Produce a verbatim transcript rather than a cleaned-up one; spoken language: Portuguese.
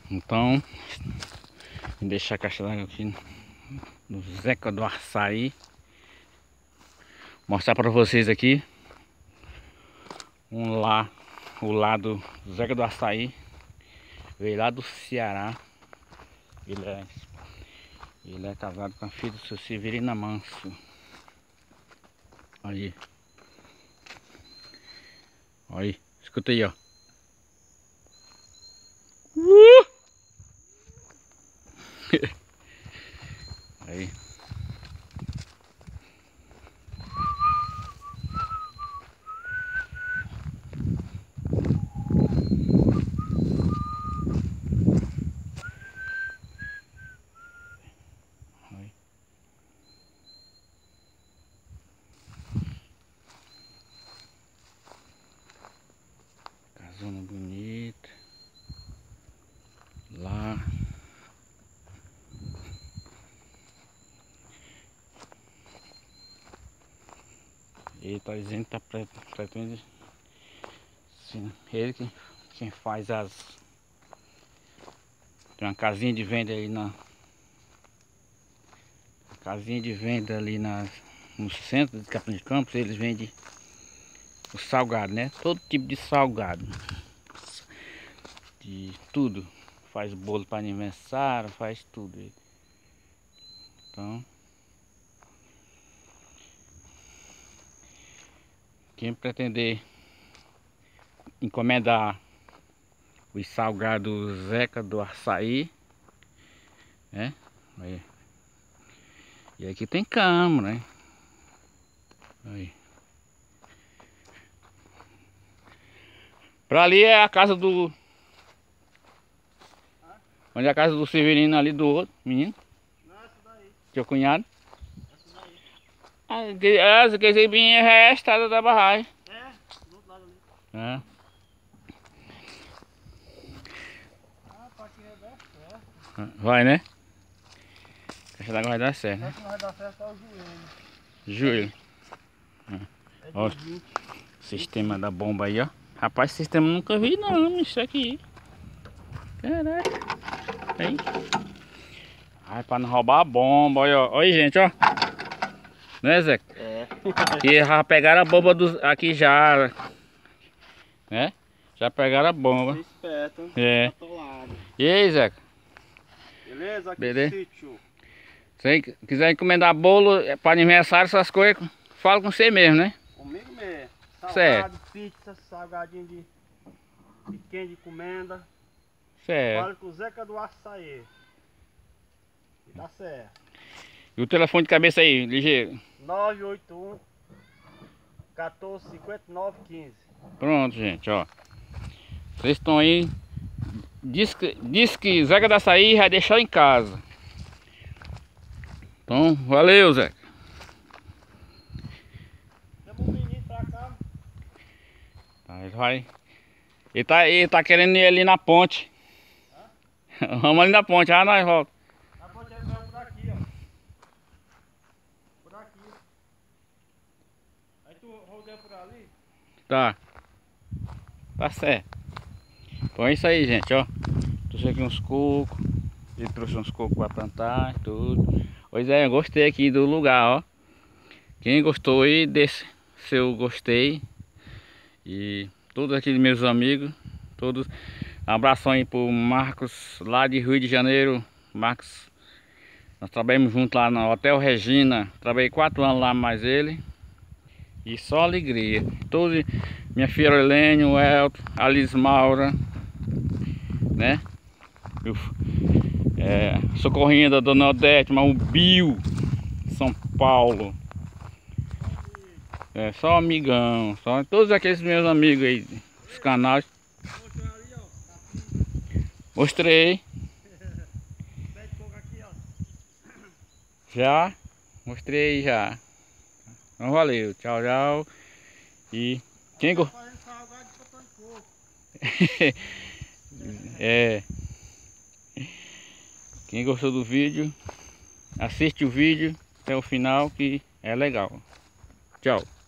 Então, vou deixar a caixa d'água aqui no Zeca do Açaí. Mostrar para vocês aqui um lá, o lado do Zeca do Açaí. Veio lá do Ceará. Ele é, ele é casado com a filha do seu Severino Manso. Aí. Aí, escuta aí, ó. Uh! Aí. Aí. Casona bonita. Lá. Ele tá dizendo que tá pretendendo. Sim, ele que quem faz as. Tem uma casinha de venda aí na. Casinha de venda ali na, no centro de Capão de Campos. Eles vendem o salgado, né? Todo tipo de salgado. De tudo. Faz bolo para aniversário, faz tudo. Então. Quem pretender encomendar os salgados Zeca do Açaí, né? Aí. E aqui tem cama, né? Aí. Pra ali é a casa do... Onde é a casa do Severino ali do outro menino? Não, essa daí. Teu cunhado? Essa daí. Ah, que, essa que esse bem é a estrada da barragem. É, do outro lado ali. É. Ah, a parte vai dar certo. Vai, né? A caixa d'água vai dar certo, né? Essa não vai dar certo ao joelho. Joelho. É Ó, de vinte. sistema da bomba aí, ó. Rapaz, sistema nunca vi não, isso aqui. Caraca. Aí. Ai, pra não roubar a bomba, olha, ó. Olha aí, gente, ó. Né, Zé? É. Que já pegaram a bomba dos, aqui já. Né? Já pegaram a bomba. Fique esperto. É. Atolado. E aí, Zé? Beleza? Aqui Beleza. no sítio. Se quiser encomendar bolo para aniversário, essas coisas, fala com você mesmo, né? Comigo mesmo. Salgado, Certo. pizza, salgadinho de pequeno de encomenda. Certo. Fala com o Zeca do Açaí. E tá certo. E o telefone de cabeça aí, ligeiro. nove oito um, quatorze, cinquenta e nove, quinze. Pronto, gente, ó. Vocês estão aí. Diz que, diz que Zeca do Açaí vai deixar em casa. Então, valeu, Zeca. Chama o menino pra cá. Tá, ele vai. Ele tá, ele tá querendo ir ali na ponte. Vamos ali na ponte, já nós volta. A ponte vai por aqui, ó. Por aqui. Aí tu rodeia por ali. Tá. Tá certo. Então é isso aí, gente, ó. Trouxe aqui uns cocos. Ele trouxe uns cocos pra plantar e tudo. Pois é, eu gostei aqui do lugar, ó. Quem gostou aí, desse seu gostei. E todos aqui meus amigos, todos. Um abração aí pro Marcos, lá de Rio de Janeiro. Marcos, nós trabalhamos junto lá no Hotel Regina. Trabalhei quatro anos lá mais ele. E só alegria. Todos, minha filha Helene, o Elton, a Liz Maura, né? Eu, é, Socorrinha da Dona Odete, mas o Bill, São Paulo. É, só amigão, só todos aqueles meus amigos aí, os canais. Mostrei. Já, mostrei já. Então valeu, tchau, tchau. E quem go... é, quem gostou do vídeo, assiste o vídeo até o final que é legal. Tchau.